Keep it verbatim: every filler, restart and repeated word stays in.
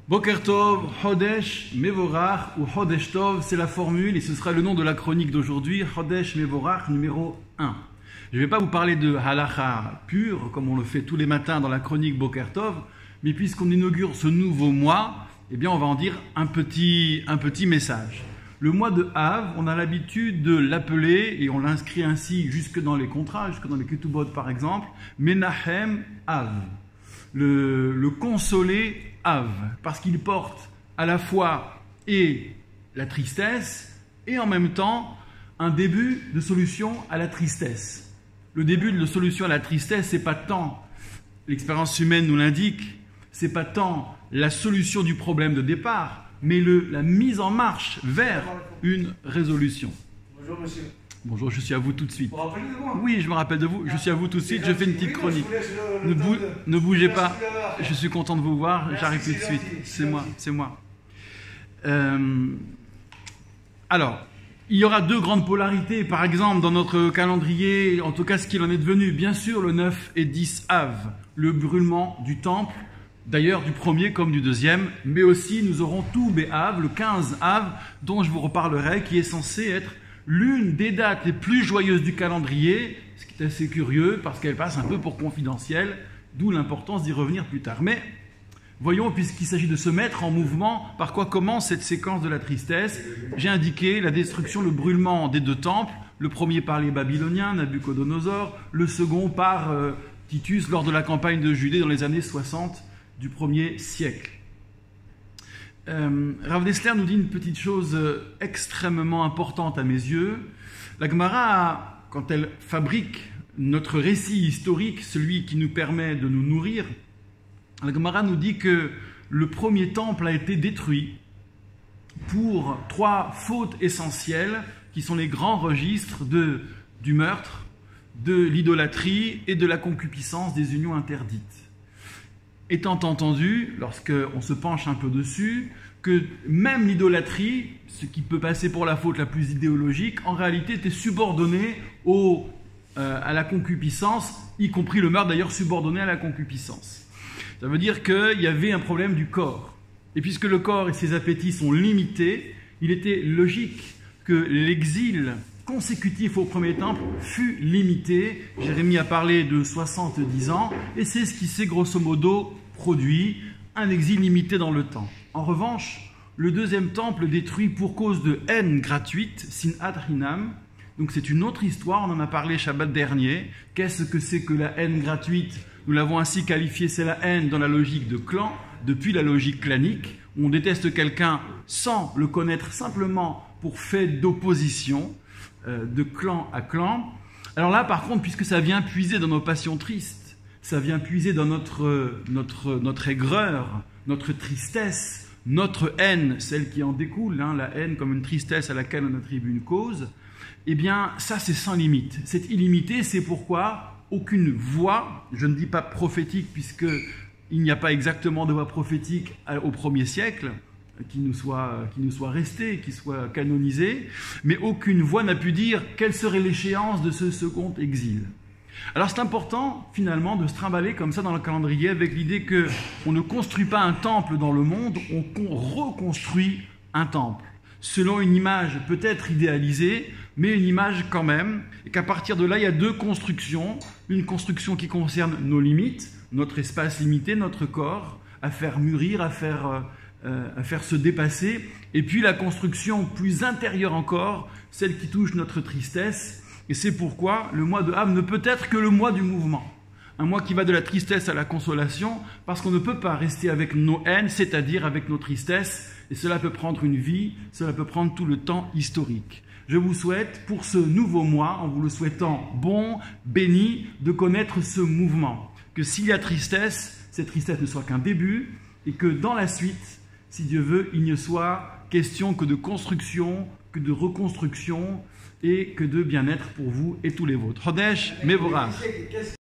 Boker Tov, Chodesh Mevorach ou Chodesh Tov, c'est la formule et ce sera le nom de la chronique d'aujourd'hui, Chodesh Mevorach numéro un. Je ne vais pas vous parler de halacha pure, comme on le fait tous les matins dans la chronique Boker Tov, mais puisqu'on inaugure ce nouveau mois, eh bien on va en dire un petit, un petit message. Le mois de Av, on a l'habitude de l'appeler, et on l'inscrit ainsi jusque dans les contrats, jusque dans les Ketubot par exemple, Menahem Av, le, le consolé Av, parce qu'il porte à la fois et la tristesse, et en même temps un début de solution à la tristesse. Le début de solution à la tristesse, c'est pas tant, l'expérience humaine nous l'indique, c'est pas tant la solution du problème de départ, mais le, la mise en marche vers une résolution. Bonjour monsieur. Bonjour, je suis à vous tout de suite. Vous vous rappelez de moi? Oui, je me rappelle de vous, je suis à vous tout de suite, je fais une petite chronique. Ne, bou ne bougez pas, je suis content de vous voir, j'arrive tout de suite. C'est moi, c'est moi. Euh, alors, il y aura deux grandes polarités, par exemple, dans notre calendrier, en tout cas ce qu'il en est devenu. Bien sûr, le neuf et dix Av, le brûlement du temple, d'ailleurs du premier comme du deuxième, mais aussi nous aurons tout Béav, le quinze Av, dont je vous reparlerai, qui est censé être l'une des dates les plus joyeuses du calendrier, ce qui est assez curieux parce qu'elle passe un peu pour confidentielle, d'où l'importance d'y revenir plus tard. Mais voyons, puisqu'il s'agit de se mettre en mouvement, par quoi commence cette séquence de la tristesse. J'ai indiqué la destruction, le brûlement des deux temples, le premier par les Babyloniens, Nabuchodonosor, le second par euh, Titus lors de la campagne de Judée dans les années soixante du premier siècle. Euh, Rav Dessler nous dit une petite chose extrêmement importante à mes yeux. La Gemara, quand elle fabrique notre récit historique, celui qui nous permet de nous nourrir, la Gemara nous dit que le premier temple a été détruit pour trois fautes essentielles qui sont les grands registres de, du meurtre, de l'idolâtrie et de la concupiscence, des unions interdites. Étant entendu, lorsqu'on se penche un peu dessus, que même l'idolâtrie, ce qui peut passer pour la faute la plus idéologique, en réalité était subordonné au, euh, à la concupiscence, y compris le meurtre d'ailleurs subordonné à la concupiscence. Ça veut dire qu'il y avait un problème du corps. Et puisque le corps et ses appétits sont limités, il était logique que l'exil consécutif au premier temple fut limité. Jérémie a parlé de soixante-dix ans, et c'est ce qui s'est grosso modo produit, un exil limité dans le temps. En revanche, le deuxième temple détruit pour cause de haine gratuite, sinat hinam. Donc c'est une autre histoire, on en a parlé Shabbat dernier. Qu'est-ce que c'est que la haine gratuite? Nous l'avons ainsi qualifié, c'est la haine dans la logique de clan, depuis la logique clanique, où on déteste quelqu'un sans le connaître simplement pour fait d'opposition, euh, de clan à clan. Alors là, par contre, puisque ça vient puiser dans nos passions tristes, ça vient puiser dans notre, notre, notre aigreur, notre tristesse, notre haine, celle qui en découle, hein, la haine comme une tristesse à laquelle on attribue une cause, eh bien, ça c'est sans limite. C'est illimité, c'est pourquoi aucune voix, je ne dis pas prophétique, puisqu'il n'y a pas exactement de voix prophétique au premier siècle, qui nous soit, qui nous soit restée, qui soit canonisée, mais aucune voix n'a pu dire quelle serait l'échéance de ce second exil. Alors c'est important finalement de se trimballer comme ça dans le calendrier avec l'idée qu'on ne construit pas un temple dans le monde, on reconstruit un temple selon une image peut-être idéalisée, mais une image quand même, et qu'à partir de là il y a deux constructions, une construction qui concerne nos limites, notre espace limité, notre corps, à faire mûrir, à faire, euh, à faire se dépasser, et puis la construction plus intérieure encore, celle qui touche notre tristesse. Et c'est pourquoi le mois de Av ne peut être que le mois du mouvement. Un mois qui va de la tristesse à la consolation, parce qu'on ne peut pas rester avec nos haines, c'est-à-dire avec nos tristesses, et cela peut prendre une vie, cela peut prendre tout le temps historique. Je vous souhaite, pour ce nouveau mois, en vous le souhaitant bon, béni, de connaître ce mouvement. Que s'il y a tristesse, cette tristesse ne soit qu'un début, et que dans la suite, si Dieu veut, il ne soit question que de construction, que de reconstruction, et que de bien-être pour vous et tous les vôtres. Chodesh Mevorach.